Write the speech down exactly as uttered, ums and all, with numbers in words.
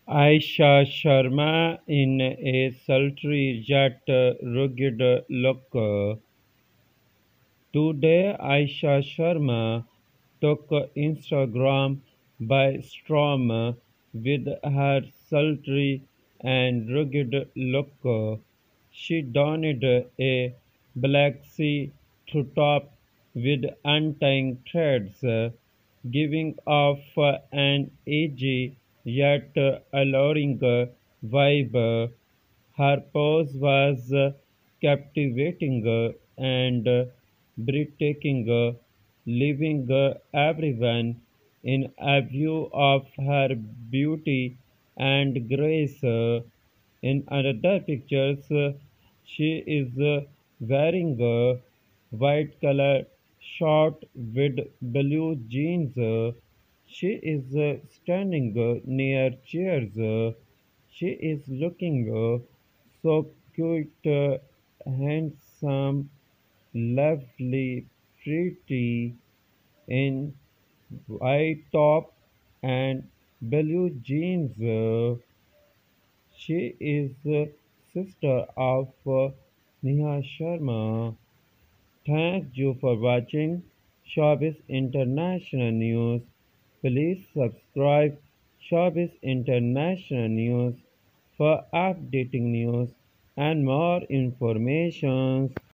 Aisha Sharma in a sultry yet rugged look. Today, Aisha Sharma took Instagram by storm with her sultry and rugged look. She donned a black see-through top with untying threads, giving off an edgy yet alluring vibe. Her pose was captivating and breathtaking, leaving everyone in awe of her beauty and grace. In another pictures, she is wearing a white color short with blue jeans. She is standing near chairs. She is looking so cute, handsome, lovely, pretty in white top and blue jeans. She is sister of Neha Sharma. Thank you for watching Showbiz International News. Please subscribe Showbiz International News for updating news and more information.